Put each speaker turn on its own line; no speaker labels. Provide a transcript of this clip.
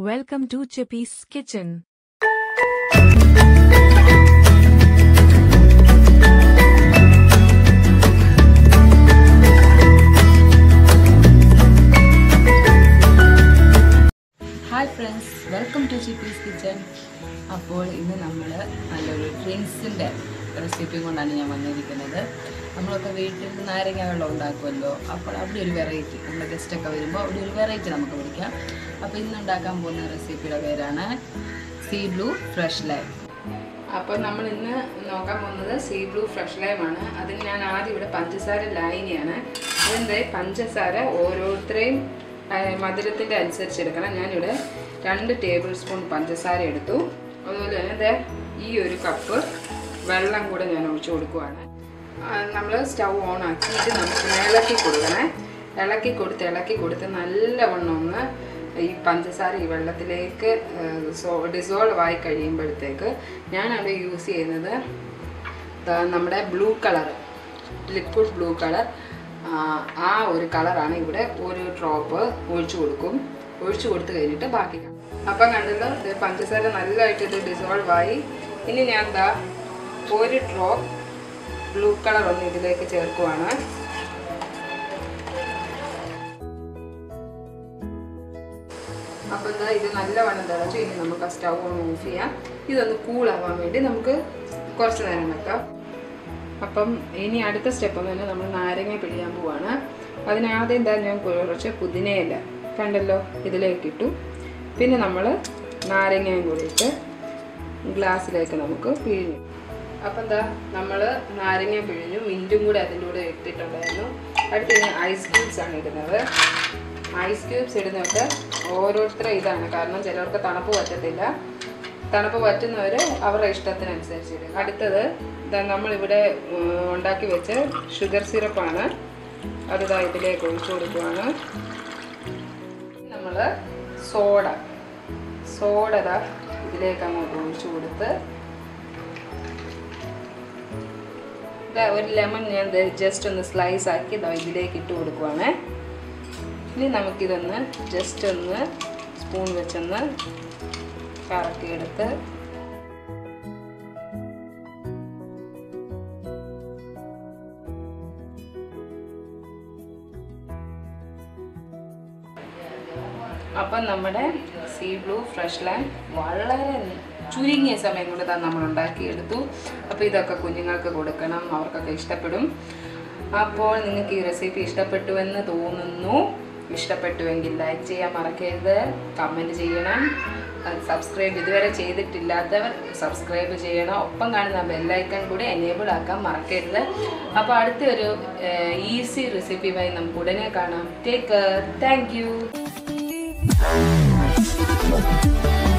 Welcome to Chippy's Kitchen.
Hi friends, welcome to Chippy's Kitchen. അപ്പോൾ ഇന്ന് നമ്മൾ നല്ലൊരു ഡ്രിങ്ക്സിൻ്റെ റെസിപ്പി കൊണ്ടാണ് ഞാൻ വന്നിരിക്കുന്നത്. നമ്മളൊക്കെ വീട്ടിൽ നാരങ്ങ വെള്ളം ഉണ്ടാക്കുമല്ലോ, അപ്പോൾ അവിടെ ഒരു വെറൈറ്റി, നമ്മുടെ ഗസ്റ്റൊക്കെ വരുമ്പോൾ അവിടെ ഒരു വെറൈറ്റി നമുക്ക് പിടിക്കാം. അപ്പോൾ ഇന്ന് ഉണ്ടാക്കാൻ പോകുന്ന റെസിപ്പിയുടെ പേരാണ് സീ ബ്ലൂ ഫ്രഷ് ലൈം. അപ്പോൾ നമ്മൾ ഇന്ന് നോക്കാൻ പോകുന്നത് സീ ബ്ലൂ ഫ്രഷ് ലൈമാണ്. അതിന് ഞാൻ ആദ്യം ഇവിടെ പഞ്ചസാര ലായനിയാണ്. അതിൻ്റെ പഞ്ചസാര ഓരോരുത്തരെയും മധുരത്തിൻ്റെ അനുസരിച്ച് എടുക്കണം. ഞാനിവിടെ 2 ടേബിൾ സ്പൂൺ പഞ്ചസാര എടുത്തു. അതുപോലെ തന്നെ ഈ ഒരു കപ്പ് വെള്ളം കൂടെ ഞാൻ ഒഴിച്ചു കൊടുക്കുവാണ്. നമ്മൾ സ്റ്റൗ ഓൺ ആക്കിയിട്ട് നമുക്ക് ഇളക്കി കൊടുക്കണേ. ഇളക്കി കൊടുത്ത് നല്ലവണ്ണം ഒന്ന് ഈ പഞ്ചസാര ഈ വെള്ളത്തിലേക്ക് ഡിസോൾവ് ആയി കഴിയുമ്പോഴത്തേക്ക് ഞാനവിടെ യൂസ് ചെയ്യുന്നത് നമ്മുടെ blue colour, liquid blue colour, ആ ഒരു കളറാണ്. ഇവിടെ ഒരു ഡ്രോപ്പ് ഒഴിച്ചു കൊടുത്ത് കഴിഞ്ഞിട്ട് ബാക്കി. അപ്പം കണ്ടല്ലോ, പഞ്ചസാര നല്ലതായിട്ട് ഇത് ഡിസോൾവ് ആയി. ഇനി ഞാൻ ഒരു ഡ്രോപ്പ് ബ്ലൂ കളർ ഒന്ന് ഇതിലേക്ക് ചേർക്കുവാണ്. അപ്പം ഇത് നല്ലവണ്ണം തിളച്ചു. ഇനി നമുക്ക് ആ സ്റ്റൗ ഒന്ന് ഓഫ് ചെയ്യാം. ഇതൊന്ന് കൂളാവാൻ വേണ്ടി നമുക്ക് കുറച്ച് നേരം വെക്കാം. അപ്പം ഇനി അടുത്ത സ്റ്റെപ്പ് തന്നെ നമ്മൾ നാരങ്ങ പിഴിയാൻ പോവാണ്. അതിനാദ്യം ഞാൻ കുറച്ച് പുതിനയില കണ്ടല്ലോ ഇതിലേക്ക് ഇട്ടു. പിന്നെ നമ്മൾ നാരങ്ങയും കൂടി ഇട്ട് ഗ്ലാസ്സിലേക്ക് നമുക്ക് പിഴിഞ്ഞു. അപ്പം നമ്മൾ നാരങ്ങ പിഴിഞ്ഞു, മിൻറ്റും കൂടെ അതിൻ്റെ കൂടെ ഇട്ടിട്ടുണ്ടായിരുന്നു. അടുത്ത് ഐസ് ക്യൂബ്സ് ആണ് ഇടുന്നത്. ഐസ് ക്യൂബ്സ് ഇടുന്നതൊക്കെ ഓരോരുത്തരും ഇതാണ്, കാരണം ചിലർക്ക് തണുപ്പ് പറ്റത്തില്ല. തണുപ്പ് പറ്റുന്നവർ അവരുടെ ഇഷ്ടത്തിനനുസരിച്ച് ഇടും. അടുത്തത് നമ്മളിവിടെ ഉണ്ടാക്കി വെച്ച ഷുഗർ സിറപ്പാണ്. അത് ഇതിലേക്ക് ഒഴിച്ചു കൊടുക്കുകയാണ്. നമ്മൾ സോഡ ഇതിലേക്ക് അങ്ങോട്ട് ഒഴിച്ചു കൊടുത്ത് ഒരു ലെമൺ ഞാൻ ജസ്റ്റ് ഒന്ന് സ്ലൈസ് ആക്കി ഇതിലേക്ക് ഇട്ട് കൊടുക്കുവാണ്. ഇനി നമുക്കിതൊന്ന് ജസ്റ്റ് ഒന്ന് സ്പൂൺ വെച്ചൊന്ന് കറക്കിയെടുത്ത് അപ്പം നമ്മുടെ സീ ബ്ലൂ ഫ്രഷ് ലൈം വളരെ ചുരുങ്ങിയ സമയം കൊണ്ട് നമ്മൾ ഉണ്ടാക്കിയെടുത്തു. അപ്പോൾ ഇതൊക്കെ കുഞ്ഞുങ്ങൾക്ക് കൊടുക്കണം, അവർക്കൊക്കെ ഇഷ്ടപ്പെടും. അപ്പോൾ നിങ്ങൾക്ക് ഈ റെസിപ്പി ഇഷ്ടപ്പെട്ടുവെന്ന് തോന്നുന്നു. ഇഷ്ടപ്പെട്ടുവെങ്കിൽ ലൈക്ക് ചെയ്യാൻ മറക്കരുത്, കമൻറ്റ് ചെയ്യണം, സബ്സ്ക്രൈബ് ഇതുവരെ ചെയ്തിട്ടില്ലാത്തവർ സബ്സ്ക്രൈബ് ചെയ്യണം. ഒപ്പം കാണുന്ന ബെല്ലൈക്കൺ കൂടി എനേബിൾ ആക്കാൻ മറക്കരുത്. അപ്പോൾ അടുത്തൊരു ഈസി റെസിപ്പിയുമായി നമുക്ക് ഉടനെ കാണാം. Take care. Thank U.